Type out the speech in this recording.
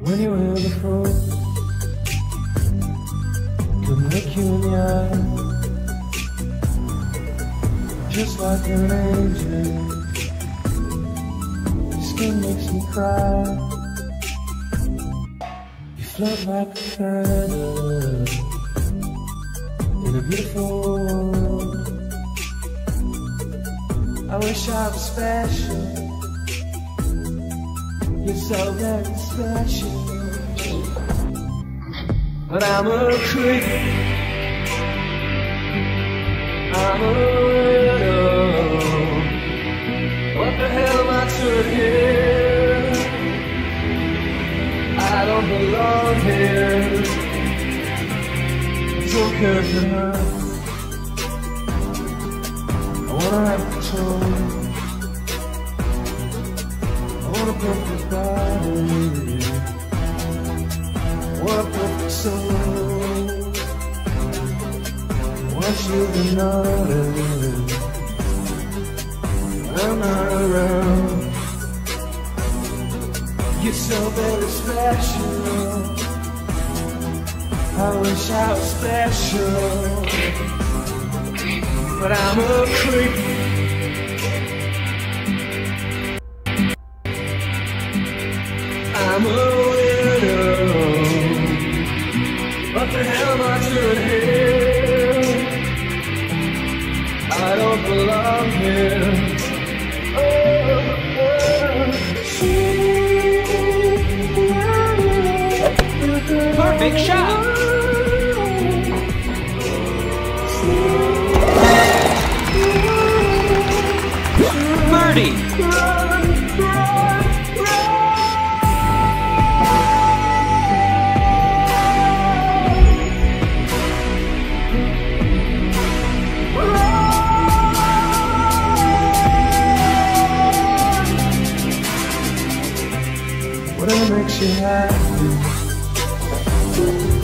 When you were before, couldn't look you in the eye, just like an angel. Your skin makes me cry. You float like a feather in a beautiful world. I wish I was special. You're so very special. But I'm a creep, I'm a widow. What the hell am I doing here? I don't belong here. Don't care for her. I wanna have control. I want a perfect body. I want a perfect soul. I want you to notice when I'm not around. You're so very special. I wish I was special, but I'm a creep. I'm a widow. What the hell am I doing here? I don't belong here. Perfect shot! Birdie! Whatever makes you happy.